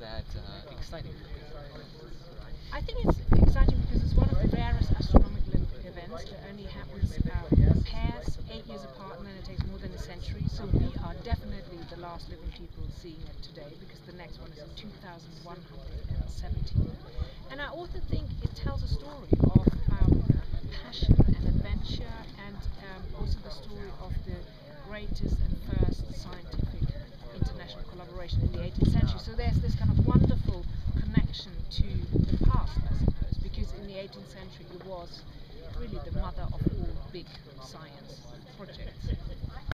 that exciting for you? I think it's exciting because it's one of the rarest astronomical events that only happens pairs 8 years apart, and then it takes more than a century. So we are definitely the last living people seeing it today, because the next one is in 2170. And I also think it tells a story of passion and adventure, and also the story of the greatest and first scientific international collaboration in the 18th century. So there's this kind of wonderful connection to the past, I suppose, because in the 18th century it was really the mother of all big science projects.